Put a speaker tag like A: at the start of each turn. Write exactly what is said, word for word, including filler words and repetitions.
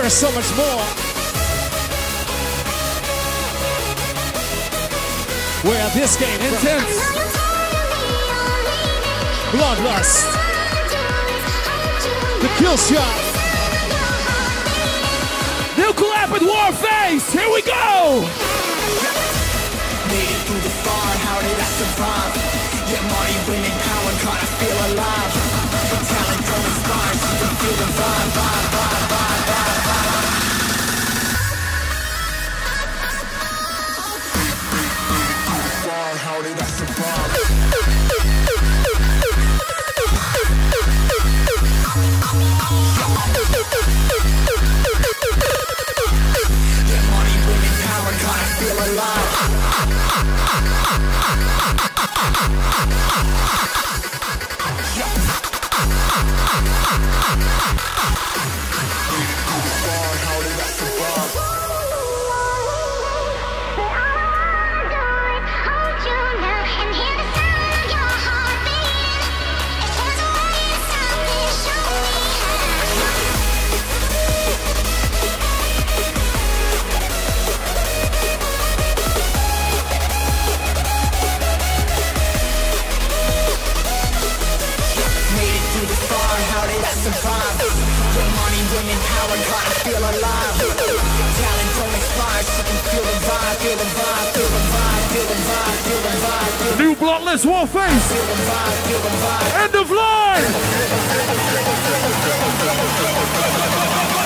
A: There is so much more. Where this game intense. Bloodlust. The kill shot. New collab with Warface. Here we go.
B: Made it through the fire, how did I survive? Get money, winning power, gotta feel alive. Talent don't inspire, so you can feel the vibe, vibe, vibe, vibe, vibe, vibe. Fire, how did I survive? Get money, winning power, gotta feel alive. Survive. Your money, women, power, gotta feel alive. Talent don't expire, so you can feel the vibe, feel the vibe, feel the vibe, feel the vibe, feel the vibe. Feel
A: New Bloodless Warface.
B: Feel the vibe, feel the vibe.
A: End of line.